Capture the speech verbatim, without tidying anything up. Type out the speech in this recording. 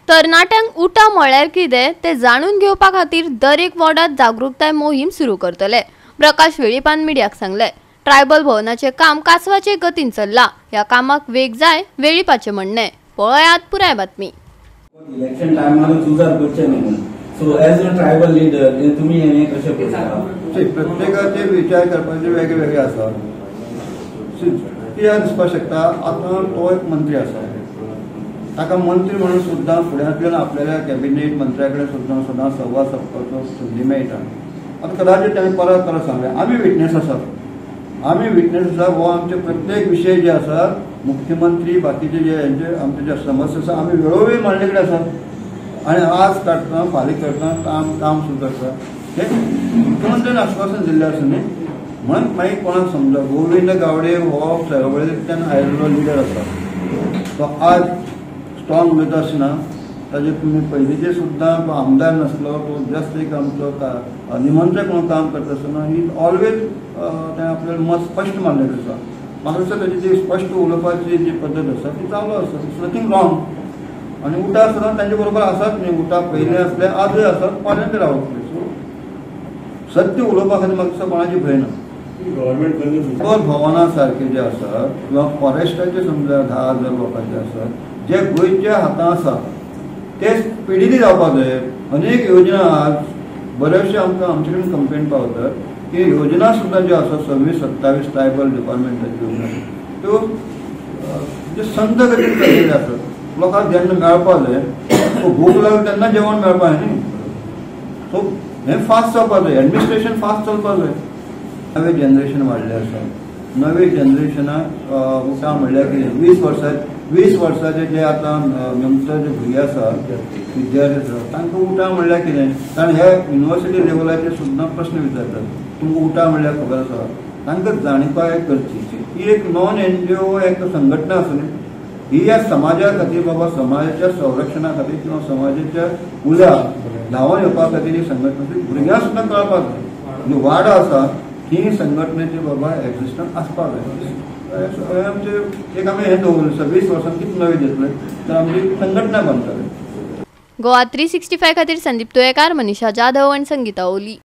तरणाट्यांक उठा म्हळ्यार कितें तें जाणून घेवपा खातीर दर एक वॉर्डात जागृताय मोहीम सुरू करतले। प्रकाश वेळीपान मिडियाक सांगले। ट्रायबल भवनाचे काम कासवाचे गतीन चल्ला। ह्या कामाक वेग जाय वेळीपाचे म्हणणे। पळयात पुराय बातमी। इलेक्शन टायमार चुजार करचे न्हू। So as a tribal leader तुम्ही हे कशें पळयता? प्रत्येकाचे विचार करपाचे वेगळे वेगळे आसा। कित्याक दिसपाक शकता आतां तो एक मंत्री आसा, ताका मंत्री म्हणून सुद्दां फुड्यांतल्यान आपल्याला कॅबिनेट मंत्र्या कडेन सुद्दां सदां संवाद सादपाचो संदी मेळटा। आतां कदाचित ताणें परत परत सांगलें आमी विटनेस आसात, आमी विटनेस आसा हो आमचे प्रत्येक विशय जे आसा मुख्यमंत्री बाकीचे जे हेंचे आमचे जे समस्या आसा आमी वेळोवेळी मांडले कडेन आसात आनी आज काडटा फाल्यां करता काम काम सुरू करता। हे मुख्यमंत्र्यान आश्वासन दिल्लें आसा न्ही, म्हणून मागीर कोणाक समजा गोविंद गावडे हो चळवळींतल्यान आयिल्लो लिडर आसा, तो आज स्ट्रॉंग उलयता आसना। ताजे तुमी पयलींचे सुद्दां आमदार नासलो, तो जस्ट एक आमचो निमंत्रक म्हणून काम करता आसतना ही ऑलवेज तें आपल्यालें मत स्पश्ट मारलेलें आसा। म्हाका दिसता ताची जी स्पश्ट उलोवपाची जी पद्दत आसा ती चालू आसा, इट्स नथींग रॉंग। आनी उठा सुद्दां तांचे बरोबर आसात न्ही, उठा पयलीं आसले आजूय आसात, फाल्यां ते रावतले। सो सत्य उलोवपा खातीर म्हाका दिसता कोणाची भंय ना। ट्रायबल भवना सारखे जे आसात किंवा फॉरेस्टाचे समजा धा हजार लोकांचे आसात जे गोंयच्या हातांत आसा ते पिडिली जावपाक जाय। अनेक योजना आज बरेचशे आमकां आमचे कडेन कंप्लेंट पावतात की योजना सुद्दां ज्यो आसा सव्वीस सत्तावीस ट्रायबल डिपार्टमेंटाच्यो योजना त्यो जे संद गतीन चलिल्ले आसात। लोकांक जेन्ना मेळपाक जाय सो भूक लागली तेन्ना जेवण मेळपाक जाय न्ही। सो हें फास्ट जावपाक जाय, एडमिनिस्ट्रेशन फास्ट चलपाक जाय। नवे जनरेशन वाडले आसा, नवे जनरेशनाक उठा म्हणल्यार कितें वीस वर्सां वीस वर्साचे जे आतां यंगस्टर जे भुरगे आसा विद्यार्थी आसा तांकां उठा म्हणल्यार कितें, कारण हे युनिवर्सिटी लेवलाचेर सुद्दां प्रश्न विचारतात तुमकां उठा म्हणल्यार खबर आसा, तांकां जाणीवपाक गरजेची। ही एक नॉन एनजीओ एक संघटना आसा न्ही, ही ह्या समाजा खातीर बाबा समाजाच्या संरक्षणा खातीर किंवा समाजाच्या उल्या धांवन येवपा खातीर ही संघटना भुरग्यांक सुद्दां कळपाक जाय। म्हणजे वाडा आसा ही संघटनेचे बाबा एक्झिस्टन्स आसपाक जाय। आमचे एक आमी हें दवरलें सव्वीस वर्सांत कितें नवें घेतलें तर आमची संघटना बांदताले। गोवा थ्री सिक्स्टी फाय खातीर संदीप तुयेकार, मनीषा जाधव आनी संगीता ओली।